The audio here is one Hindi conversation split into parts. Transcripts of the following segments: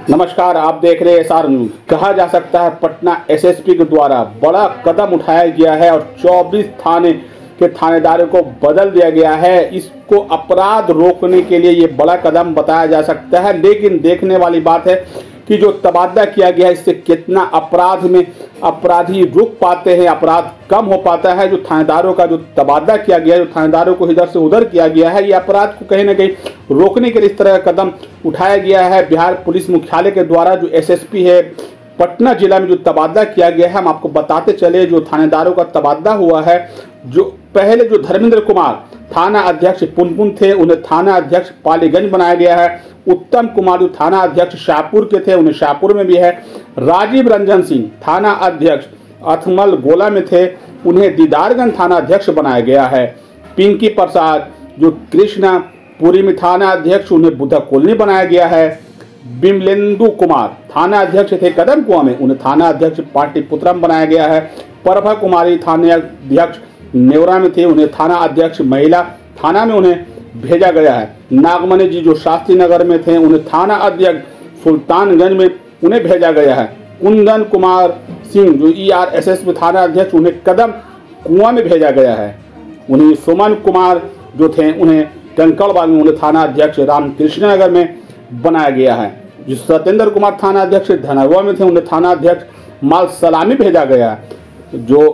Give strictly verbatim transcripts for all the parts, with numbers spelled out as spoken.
नमस्कार, आप देख रहे हैं एस आर न्यूज। कहा जा सकता है पटना एस एस पी के द्वारा बड़ा कदम उठाया गया है और चौबीस थाने के थानेदारों को बदल दिया गया है। इसको अपराध रोकने के लिए ये बड़ा कदम बताया जा सकता है, लेकिन देखने वाली बात है कि जो तबादला किया गया है इससे कितना अपराध में अपराधी रुक पाते हैं, अपराध कम हो पाता है। जो थानेदारों का जो तबादला किया गया है, जो थानेदारों को इधर से उधर किया गया है, ये अपराध को कहीं ना कहीं रोकने के लिए इस तरह का कदम उठाया गया है। बिहार पुलिस मुख्यालय के द्वारा जो एस एस पी है पटना जिला में जो तबादला किया गया है, हम आपको बताते चले जो थानेदारों का तबादला हुआ है। जो पहले जो धर्मेंद्र कुमार थाना अध्यक्ष पुनपुन थे, उन्हें थाना अध्यक्ष पालीगंज बनाया गया है। उत्तम कुमार जो थाना अध्यक्ष शाहपुर के थे, उन्हें शाहपुर में भी है। राजीव रंजन सिंह थाना अध्यक्ष अथमल गोला में थे, उन्हें दीदारगंज थाना अध्यक्ष बनाया गया है। पिंकी प्रसाद जो कृष्णापुरी में थाना अध्यक्ष, उन्हें बुद्धा कॉलोनी बनाया गया है। बिमलेंदु कुमार थाना अध्यक्ष थे कदम कुआं में, उन्हें थाना अध्यक्ष पाटलिपुत्र में बनाया गया है। प्रभा कुमारी थाना अध्यक्ष नेवरा में थे, उन्हें थाना अध्यक्ष महिला थाना में उन्हें भेजा गया है। नागमणि जी जो शास्त्री नगर में थे, उन्हें थाना अध्यक्ष सुल्तानगंज में उन्हें भेजा गया है। कुंदन कुमार सिंह जो ई आर एस एस में थाना अध्यक्ष, उन्हें कदम कुआं में भेजा गया है। उन्हें सुमन कुमार जो थे, उन्हें कंकड़बाग में उन्हें थाना अध्यक्ष रामकृष्ण नगर में बनाया गया है। जो सत्येंद्र कुमार थाना अध्यक्ष धनरवा में थे, उन्हें थाना अध्यक्ष माल सलामी भेजा गया है। जो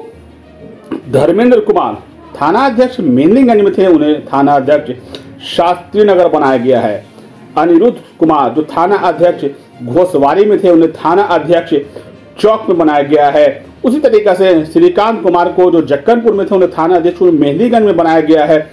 धर्मेंद्र कुमार थाना अध्यक्ष मेंदीगंज में थे, उन्हें थाना अध्यक्ष शास्त्री नगर बनाया गया है। अनिरुद्ध कुमार जो थाना अध्यक्ष घोसवारी में थे, उन्हें थाना अध्यक्ष चौक में बनाया गया है। उसी तरीके से श्रीकांत कुमार को जो जक्कनपुर में थे, उन्हें थाना अध्यक्ष मेहंदीगंज में बनाया गया है।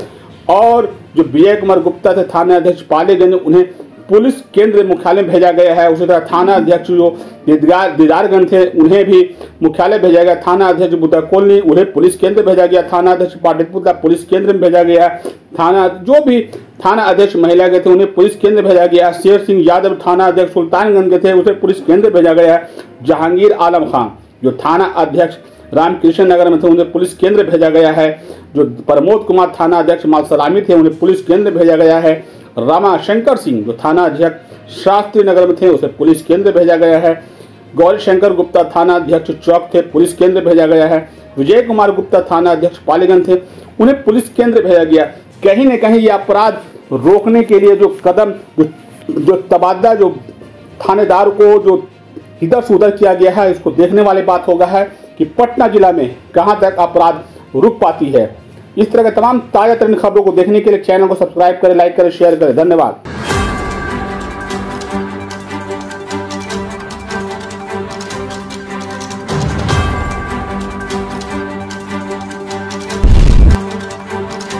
और जो विजय कुमार गुप्ता थे थाना अध्यक्ष पालीगंज, उन्हें पुलिस केंद्र मुख्यालय भेजा गया है। उसी तरह थाना अध्यक्ष जो दीदारगंज थे, उन्हें भी मुख्यालय भेजा गया। थाना अध्यक्ष बुद्धा कॉलोनी, उन्हें पुलिस केंद्र भेजा गया। थाना अध्यक्ष पाटलिपुत्र पुलिस केंद्र में भेजा गया। थाना जो भी थाना अध्यक्ष महिला के थे, उन्हें पुलिस केंद्र भेजा गया। शेर सिंह यादव थाना अध्यक्ष सुल्तानगंज के थे, उसे पुलिस केंद्र भेजा गया है। जहांगीर आलम खान जो थाना अध्यक्ष रामकृष्ण नगर में थे, उन्हें पुलिस केंद्र भेजा गया है। जो प्रमोद कुमार थाना अध्यक्ष मालसलामी थे, उन्हें पुलिस केंद्र भेजा गया है। रामा शंकर सिंह जो थाना अध्यक्ष शास्त्री नगर में थे, उसे पुलिस केंद्र भेजा गया है। गौरी शंकर गुप्ता थाना अध्यक्ष चौक थे, पुलिस केंद्र भेजा गया है। विजय कुमार गुप्ता थाना अध्यक्ष पालीगंज थे, उन्हें पुलिस केंद्र भेजा गया। कहीं न कहीं ये अपराध रोकने के लिए जो कदम जो, जो तबादला जो थानेदार को जो इधर से उधर किया गया है, इसको देखने वाली बात होगा है कि पटना जिला में कहां तक अपराध रुक पाती है। इस तरह के तमाम ताजा तरीन खबरों को देखने के लिए चैनल को सब्सक्राइब करें, लाइक करें, शेयर करें। धन्यवाद।